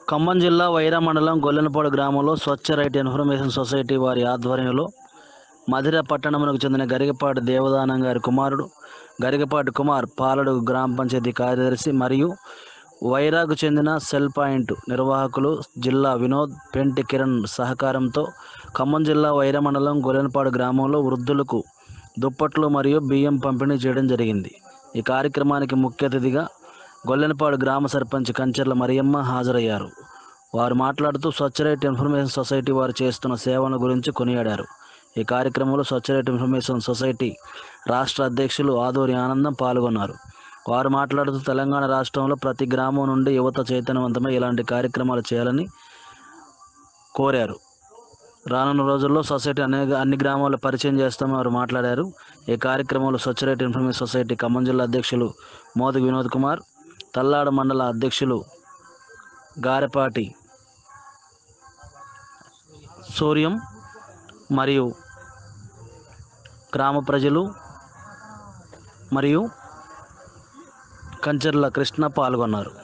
ఖమ్మం జిల్లా వైరా మండలం గొల్లెనపాడు గ్రామంలో స్వచ్ఛ రైట్ ఇన్ఫర్మేషన్ సొసైటీ వారి ఆధ్వర్యంలో మధిర పట్టణమునకు చెందిన గరికపాటి దేవదానం గారి కుమారుడు గరికపాటి కుమార్ పాలడు గ్రామ పంచాయతీ కార్యదర్శి మరియు వైరాకు చెందిన సెల్ పాయింట్ నిర్వాహకులు జిల్లా వినోద్ పెంటి కిరణ్ సహకారంతో ఖమ్మం జిల్లా వైరా మండలం గొల్లెనపాడు గ్రామంలో వృద్ధులకు దుప్పట్లు మరియు బియ్యం పంపిణీ చేయడం జరిగింది. ఈ కార్యక్రమానికి ముఖ్య అతిథిగా గొల్లెనపాడు గ్రామ సర్పంచ్ కంచెర్ల మరియమ్మ హాజరయ్యారు. వారు మాట్లాడుతూ స్వచ్ఛ రైట్ ఇన్ఫర్మేషన్ సొసైటీ వారు చేస్తున్న సేవల గురించి కొనియాడారు. ఈ కార్యక్రమంలో స్వచ్ఛ రైట్ ఇన్ఫర్మేషన్ సొసైటీ రాష్ట్ర అధ్యక్షులు ఆదూరి ఆనందం పాల్గొన్నారు. వారు మాట్లాడుతూ తెలంగాణ రాష్ట్రంలో ప్రతి గ్రామం నుండి యువత చైతన్యవంతమై ఇలాంటి కార్యక్రమాలు చేయాలని కోరారు. రానున్న రోజుల్లో సొసైటీ అన్ని గ్రామాల్లో పరిచయం చేస్తామని వారు మాట్లాడారు. ఈ కార్యక్రమంలో Swachh right information society Khammam జిల్లా అధ్యక్షులు మోదక్ వినోద్ కుమార్, తల్లాడ మండల అధ్యక్షులు గారెపాటి సూర్యం మరియు గ్రామ ప్రజలు మరియు కంచెర్ల కృష్ణ పాల్గొన్నారు.